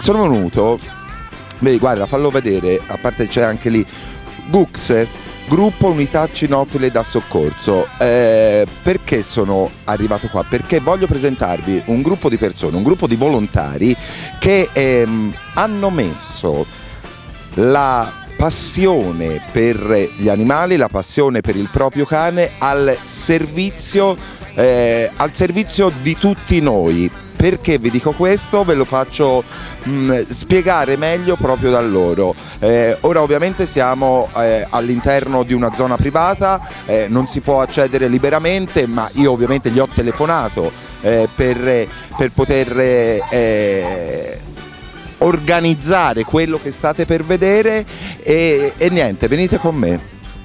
sono venuto, vedi, guarda, fallo vedere, a parte c'è anche lì, GUCS, Gruppo Unità Cinofile da Soccorso. Perché sono arrivato qua? Perché voglio presentarvi un gruppo di persone, un gruppo di volontari che hanno messo la passione per gli animali, la passione per il proprio cane al servizio di tutti noi. Perché vi dico questo? Ve lo faccio spiegare meglio proprio da loro. Ora ovviamente siamo all'interno di una zona privata, non si può accedere liberamente, ma io ovviamente gli ho telefonato per poter organizzare quello che state per vedere e niente, venite con me.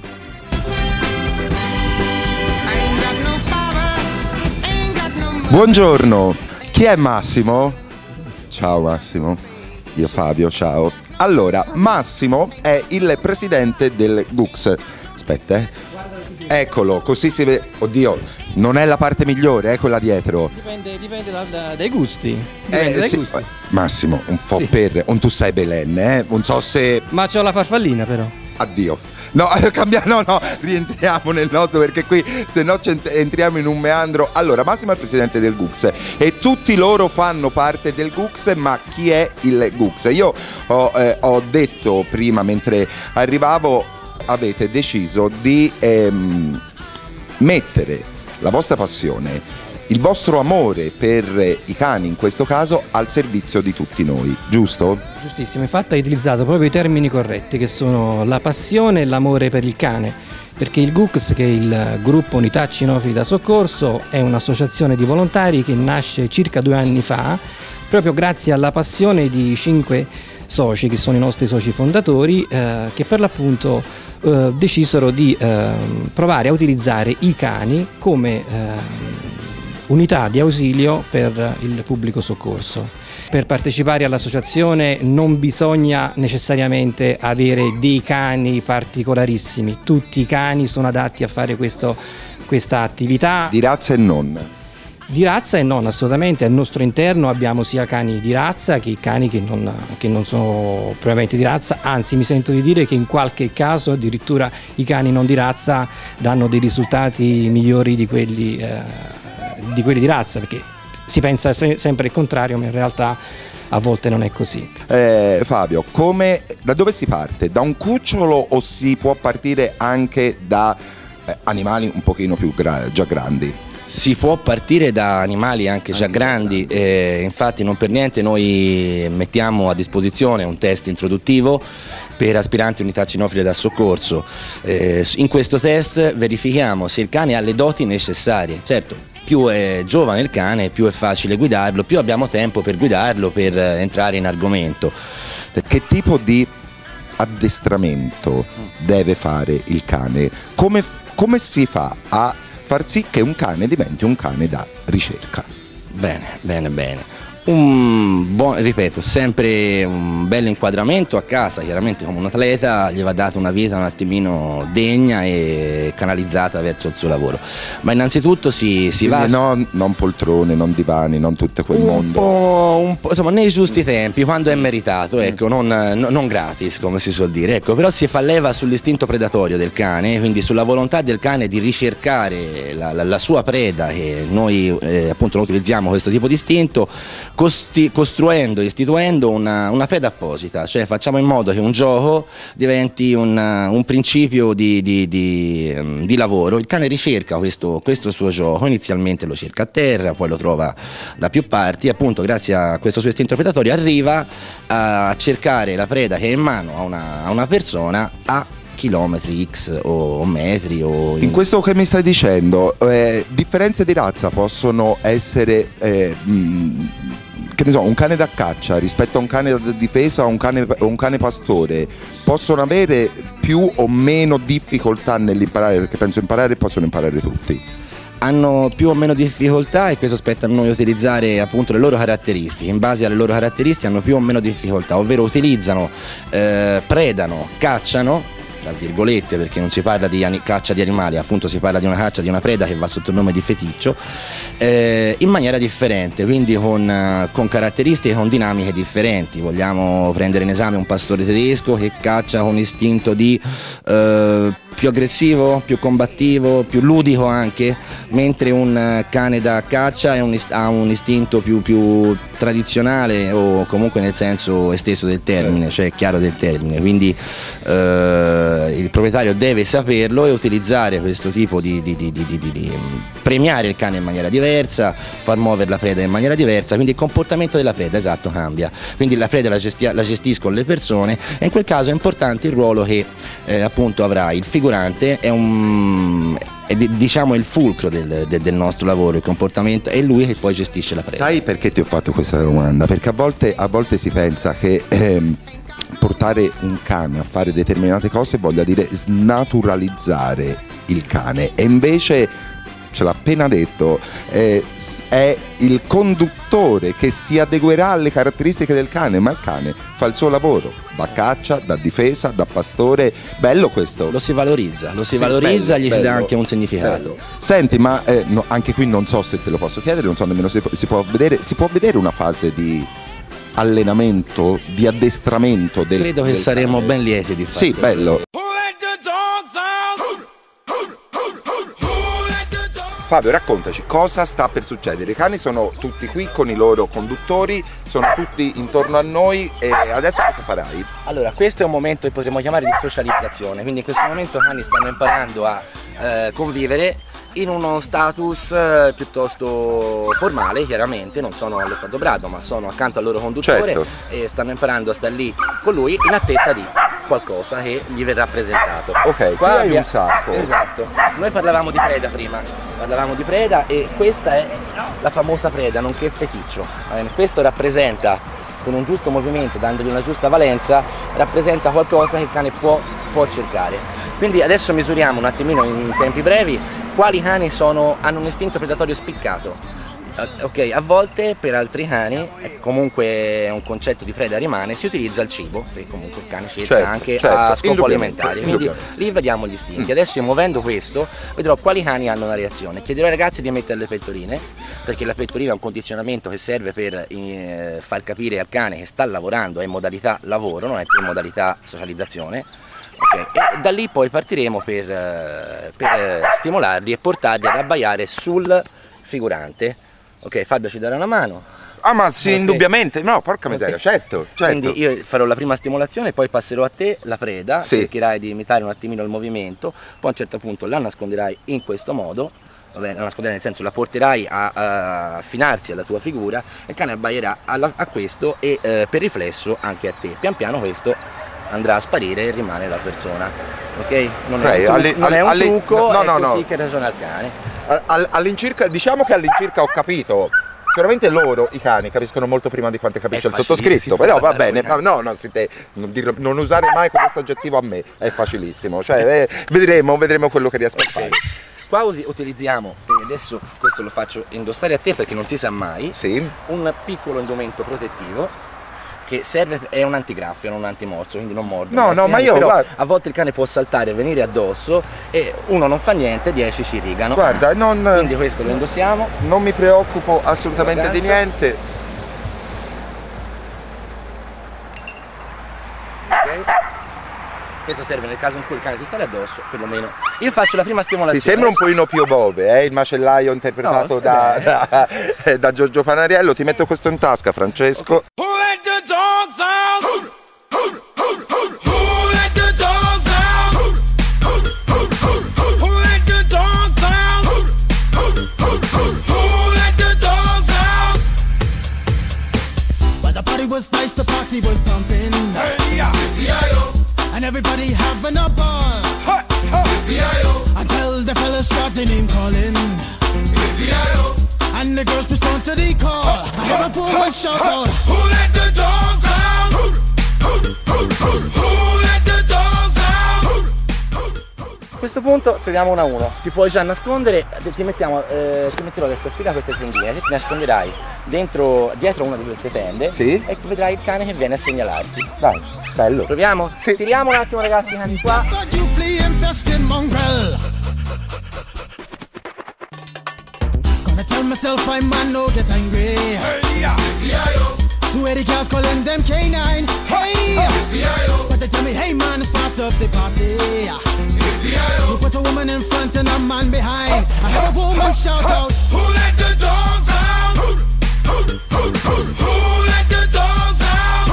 Buongiorno. Chi è Massimo? Ciao Massimo, io Fabio, ciao. Allora, Massimo è il presidente del GUCS. Aspetta, eccolo, così si vede. Oddio, non è la parte migliore, quella dietro. Dipende dai gusti. Dai gusti. Massimo, un po' sì. tu sai Belen, non so se... Ma c'ho la farfallina però. Addio. No, rientriamo nel nostro, perché qui se no entriamo in un meandro. Allora, Massimo è il presidente del GUCS e tutti loro fanno parte del GUCS, ma chi è il GUCS? Io ho detto prima, mentre arrivavo, avete deciso di mettere la vostra passione, il vostro amore per i cani in questo caso, al servizio di tutti noi, giusto? Giustissimo, infatti hai utilizzato proprio i termini corretti, che sono la passione e l'amore per il cane, perché il GUCS, che è il Gruppo Unità Cinofili da Soccorso, è un'associazione di volontari che nasce circa 2 anni fa, proprio grazie alla passione di 5 soci, che sono i nostri soci fondatori, che per l'appunto decisero di provare a utilizzare i cani come unità di ausilio per il pubblico soccorso. Per partecipare all'associazione non bisogna necessariamente avere dei cani particolarissimi, tutti i cani sono adatti a fare questa attività. Di razza e non? Di razza e non, assolutamente. Al nostro interno abbiamo sia cani di razza che cani che non sono propriamente di razza, anzi mi sento di dire che in qualche caso addirittura i cani non di razza danno dei risultati migliori di quelli di razza, perché si pensa sempre il contrario, ma in realtà a volte non è così. Fabio, da dove si parte? Da un cucciolo o si può partire anche da animali un pochino più già grandi? Si può partire da animali anche già grandi, infatti non per niente noi mettiamo a disposizione un test introduttivo per aspiranti unità cinofile da soccorso. In questo test verifichiamo se il cane ha le doti necessarie. Certo, più è giovane il cane, più è facile guidarlo, più abbiamo tempo per guidarlo, per entrare in argomento. Che tipo di addestramento deve fare il cane? Come si fa a far sì che un cane diventi un cane da ricerca? Bene. Ripeto, sempre un bel inquadramento a casa, chiaramente come un atleta gli va data una vita un attimino degna e canalizzata verso il suo lavoro, ma innanzitutto si va... Non poltrone, non divani, non tutto quel mondo. Insomma, nei giusti tempi, quando è meritato, ecco, non gratis, come si suol dire, ecco, però si fa leva sull'istinto predatorio del cane, quindi sulla volontà del cane di ricercare la sua preda, che noi appunto non utilizziamo questo tipo di istinto, istituendo una preda apposita, cioè facciamo in modo che un gioco diventi un principio di lavoro. Il cane ricerca questo suo gioco, inizialmente lo cerca a terra, poi lo trova da più parti e appunto grazie a questo suo istinto predatorio arriva a cercare la preda che è in mano a una persona a chilometri X o metri In questo che mi stai dicendo, differenze di razza possono essere che ne so, un cane da caccia rispetto a un cane da difesa o un cane pastore possono avere più o meno difficoltà nell'imparare, perché penso imparare possono imparare tutti. Hanno più o meno difficoltà e questo spetta a noi utilizzare appunto le loro caratteristiche. In base alle loro caratteristiche hanno più o meno difficoltà, ovvero utilizzano, predano, cacciano, tra virgolette, perché non si parla di caccia di animali, appunto si parla di una caccia di una preda che va sotto il nome di feticcio, in maniera differente, quindi con caratteristiche, con dinamiche differenti. Vogliamo prendere in esame un pastore tedesco che caccia con istinto di più aggressivo, più combattivo, più ludico anche, mentre un cane da caccia ha un istinto più tradizionale, o comunque nel senso esteso del termine, cioè chiaro del termine. Quindi il proprietario deve saperlo e utilizzare questo tipo di premiare il cane in maniera diversa, far muovere la preda in maniera diversa, quindi il comportamento della preda, esatto, cambia. Quindi la preda la gestiscono le persone, e in quel caso è importante il ruolo che appunto avrà il figurante. È diciamo il fulcro del nostro lavoro, il comportamento, è lui che poi gestisce la preda. Sai perché ti ho fatto questa domanda? Perché a volte si pensa che portare un cane a fare determinate cose voglia dire snaturalizzare il cane, e invece, ce l'ha appena detto, è il conduttore che si adeguerà alle caratteristiche del cane, ma il cane fa il suo lavoro, da caccia, da difesa, da pastore. Bello questo. Lo si valorizza, bello, gli si dà anche un significato. Bello. Senti, ma no, anche qui non so se te lo posso chiedere, non so nemmeno se si può vedere una fase di allenamento, di addestramento del Credo che saremo cane. ben lieti di farlo. Sì, bello. Fabio, raccontaci cosa sta per succedere. I cani sono tutti qui con i loro conduttori, sono tutti intorno a noi, e adesso cosa farai? Allora, questo è un momento che potremmo chiamare di socializzazione, quindi in questo momento i cani stanno imparando a convivere in uno status piuttosto formale, chiaramente, non sono allo stato brado, ma sono accanto al loro conduttore, certo, e stanno imparando a stare lì con lui in attesa di qualcosa che gli verrà presentato. Ok, qua hai un sacco. Esatto, noi parlavamo di preda prima, e questa è la famosa preda, nonché feticcio. Questo rappresenta, con un giusto movimento, dandogli una giusta valenza, rappresenta qualcosa che il cane può cercare. Quindi adesso misuriamo un attimino in tempi brevi quali cani hanno un istinto predatorio spiccato. Ok, a volte per altri cani, comunque un concetto di preda rimane, si utilizza il cibo, perché comunque il cane cerca anche a scopo alimentare, quindi lì vediamo gli istinti. Adesso io, muovendo questo, vedrò quali cani hanno una reazione. Chiederò ai ragazzi di mettere le pettorine, perché la pettorina è un condizionamento che serve per far capire al cane che sta lavorando, è in modalità lavoro, non è più in modalità socializzazione. Okay. E da lì poi partiremo per stimolarli e portarli ad abbaiare sul figurante. Ok, Fabio ci darà una mano. Ah, ma sì, okay, indubbiamente, no, porca miseria, certo. Quindi io farò la prima stimolazione, poi passerò a te la preda, sì, cercherai di imitare un attimino il movimento, poi a un certo punto la nasconderai in questo modo, vabbè, la nasconderai nel senso la porterai a affinarsi alla tua figura, e il cane abbaierà a questo, e per riflesso anche a te. Pian piano questo andrà a sparire e rimane la persona, ok? Non è un trucco, è così che ragiona il cane. All'incirca, diciamo che all'incirca ho capito. Sicuramente loro, i cani, capiscono molto prima di quanto capisce il sottoscritto, però va bene, non usare mai questo aggettivo a me, è facilissimo, cioè vedremo quello che riesco a fare. Qua utilizziamo, e adesso questo lo faccio indossare a te perché non si sa mai, sì, un piccolo indumento protettivo che serve, è un antigraffio, non un antimorso, quindi non morde. No, ma io, però a volte il cane può saltare e venire addosso, e uno non fa niente, 10 ci rigano. Guarda, quindi questo lo indossiamo. Non mi preoccupo assolutamente di niente. Ok. Questo serve nel caso in cui il cane ti sale addosso, perlomeno. Io faccio la prima stimolazione. Si sembra un pochino Pio Bove, il macellaio interpretato da Giorgio Panariello. Ti metto questo in tasca, Francesco. Okay. Was nice, the party was pumping, and everybody having a ball, until the fellas started name calling, and the girls respond to the call. I hear a poor one shout out, who let the dogs out? Who let the dogs out? A questo punto troviamo 1 a 1, ti puoi già nascondere, ti metterò adesso a fila queste tendine, ti nasconderai dietro una di queste tende, sì, e vedrai il cane che viene a segnalarti. Dai, bello. Proviamo? Sì. Tiriamo un attimo, ragazzi, i cani qua. disgusting mongrel. Gonna tell myself I man no get angry. Hey, yeah, yeah, 280 cars calling them K9. Hey, yeah, but they tell me, hey man, start up the party. You put a woman in front and a man behind. I heard a woman shout out, who let the dogs out? Who let the dogs out?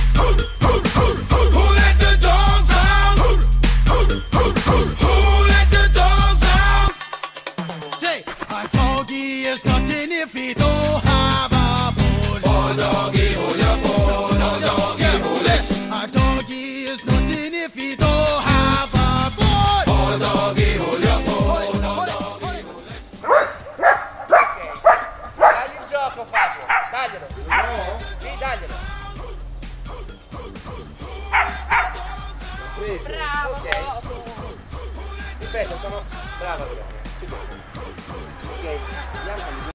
Who let the dogs out? Who let the dogs out? Say, a doggy is nothing if he don't have a bone. Oh doggy, hold your bone. Oh doggy, hold it. A doggy is nothing if he don't have a bone. Oh doggy, hold your bone. Dagli il gioco Fabio, daglielo. Sì, daglielo. Bravo. Ok. Ripeto, sono bravo. Ok,